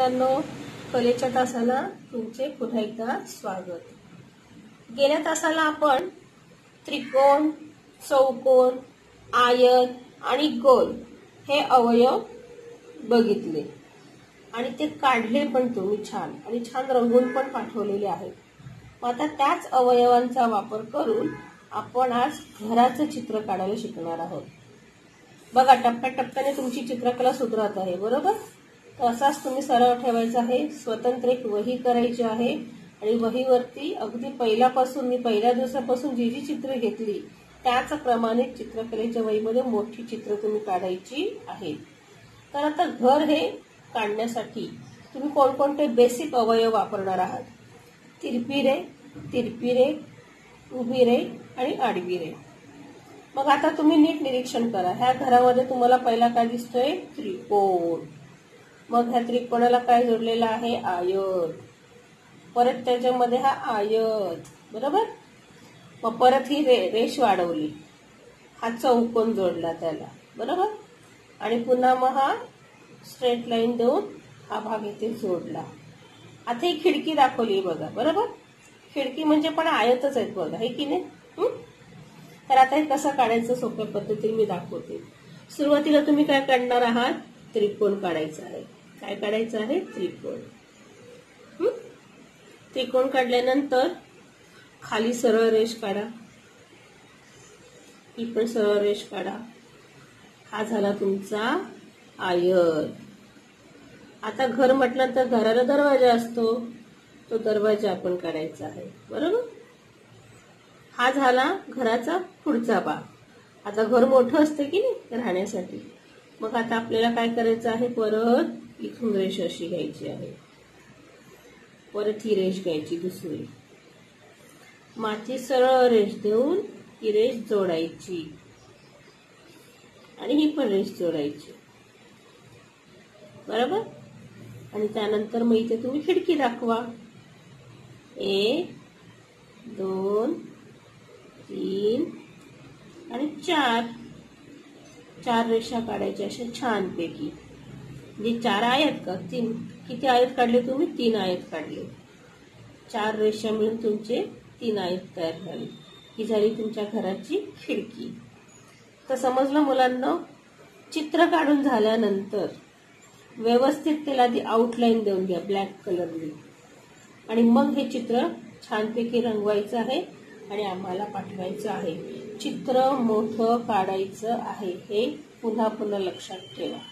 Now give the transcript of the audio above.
मित्रांनो, कलेच्या तासाला तुमचे पुन्हा एकदा स्वागत। गेल्या तासाला आपण त्रिकोण, चौकोन, आयत आणि गोल हे अवयव बघितले आणि ते काढले पण तुम्ही छान आणि छान रंगवून पण पाठवलेले आहेत। आता त्याच अवयवांचा वापर करून आपण आज घराचं चित्र काढायला शिकणार आहोत। बघा, टप्प्याटप्प्याने तुमची चित्रकला सुधारत आहे, बरोबर? तर असाच तुम्ही सराव ठेवायचा आहे। स्वतंत्र एक वही करायची आहे आणि वहीवरती अगदी पहिल्यापासून मी पहिल्या दिवसापासून जी जी चित्र घेतली त्याच प्रमाणे चित्रकलेच्या वहीमध्ये मोठी चित्र तुम्ही काढायची आहेत। तर आता घर हे काढण्यासाठी तुम्ही कोणकोणते बेसिक अवयव वापरणार आहात? तिरपी रेघ, उभी रेघ आणि आडवी रेघ। मग आता तुम्ही नीट निरीक्षण करा। ह्या घरामध्ये तुम्हाला पहिला काय दिसतोय? त्रिकोण। मग ह्या त्रिकोणाला काय जोडलेला आहे? आयत। परत त्याच्यामध्ये हा आयत, बरोबर? मग परत ही रेष वाढवली, हा चौकोन जोडला त्याला, बरोबर? आणि पुन्हा मग हा स्ट्रेट लाईन देऊन हा भाग इथे जोडला। आता ही खिडकी दाखवली बघा, बरोबर? खिडकी म्हणजे पण आयतच आहेत बघा, हे की नाही? तर आता हे कसं काढायचं सोप्या पद्धतीने मी दाखवते। सुरुवातीला तुम्ही काय काढणार आहात? त्रिकोण काढायचा आहे। काय काढायचं आहे? त्रिकोण। त्रिकोण काढल्यानंतर खाली सरळ रेष काढा, ही पण सरळ रेष काढा। हा झाला तुमचा आयत। आता घर म्हटलं तर घराला दरवाजा असतो, तो दरवाजा आपण काढायचा आहे, बरोबर? हा झाला घराचा पुढचा भाग। आता घर मोठं असतं की नाही राहण्यासाठी, मग आता आपल्याला काय करायचं आहे? परत इथून रेष अशी घ्यायची आहे, परत ही रेष घ्यायची दुसरी, माथी सरळ रेष देऊन ही रेष जोडायची आणि ही पण रेष जोडायची, बरोबर? आणि त्यानंतर मग इथे तुम्ही खिडकी दाखवा। 1 2 3 आणि 4 रेषा काढायच्या अशा छानपैकी। म्हणजे 4 आयत का 3? किती आयत काढले तुम्ही? 3 आयत काढले। 4 रेषा मिळून तुमचे 3 आयत तयार झाले। ही झाली तुमच्या घराची खिडकी। तर समजलं मुलांना? चित्र काढून झाल्यानंतर व्यवस्थित त्याला आधी आउटलाईन देऊन घ्या ब्लॅक कलरने आणि मग हे चित्र छानपैकी रंगवायचं आहे आणि आम्हाला पाठवायचं आहे। चित्र मोठं काढायचं आहे, हे पुन्हा पुन्हा लक्षात ठेवा।